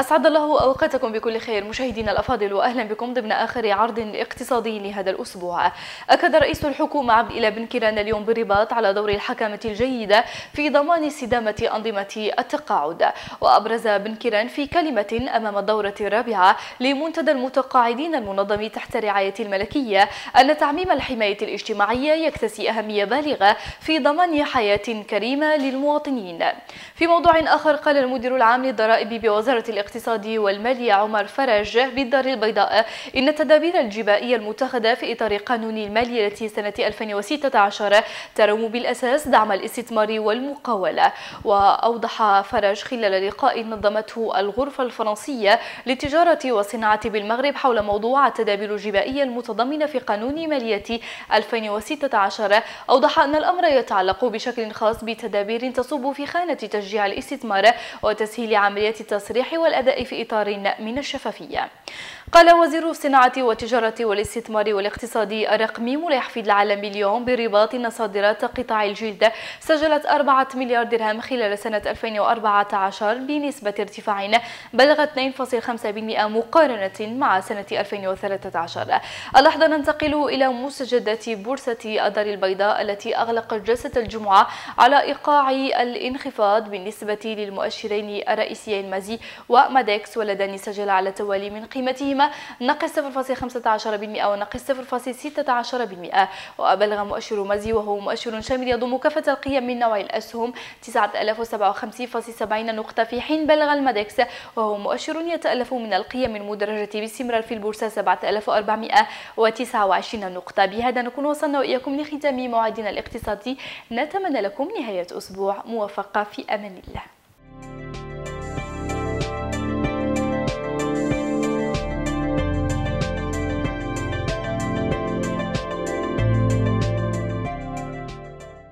أسعد الله أوقاتكم بكل خير مشاهدينا الأفاضل، وأهلا بكم ضمن آخر عرض اقتصادي لهذا الأسبوع. أكد رئيس الحكومة عبد الإله بن كيران اليوم بالرباط على دور الحكامة الجيدة في ضمان استدامة أنظمة التقاعد. وأبرز بن كيران في كلمة أمام الدورة الرابعة لمنتدى المتقاعدين المنظم تحت رعاية الملكية أن تعميم الحماية الاجتماعية يكتسي أهمية بالغة في ضمان حياة كريمة للمواطنين. في موضوع آخر، قال المدير العام للضرائب بوزارة الاقتصاد والمالية عمر فرج بالدار البيضاء إن التدابير الجبائية المتخذة في إطار قانون المالية سنة 2016 تروم بالأساس دعم الاستثمار والمقاولة. وأوضح فرج خلال لقاء نظمته الغرفة الفرنسية للتجارة والصناعة بالمغرب حول موضوع التدابير الجبائية المتضمنة في قانون مالية 2016، أوضح أن الأمر يتعلق بشكل خاص بتدابير تصب في خانة تشجيع الاستثمار وتسهيل عمليات التصريح والأداء في إطار من الشفافية. قال وزير الصناعة والتجارة والاستثمار والاقتصاد الرقمي ملحفظ العالم اليوم برباط أن صادرات قطاع الجلد سجلت 4 مليار درهم خلال سنة 2014 بنسبة ارتفاع بلغت 2.5% مقارنة مع سنة 2013. اللحظة ننتقل إلى مستجدات بورصة الدار البيضاء التي أغلقت جلسة الجمعة على إيقاع الانخفاض بالنسبة للمؤشرين الرئيسيين مازي ومادكس، واللذان سجل على التوالي من قيمتهما نقص 0.15% ونقص 0.16%. وأبلغ مؤشر مازي وهو مؤشر شامل يضم كافة القيم من نوع الأسهم 9057.70 نقطة، في حين بلغ المادكس وهو مؤشر يتألف من القيم المدرجة باستمرار في البورصة 7429 نقطة. بهذا نكون وصلنا وإياكم لختام موعدنا الاقتصادي، نتمنى لكم نهاية أسبوع موفقة في أمان الله.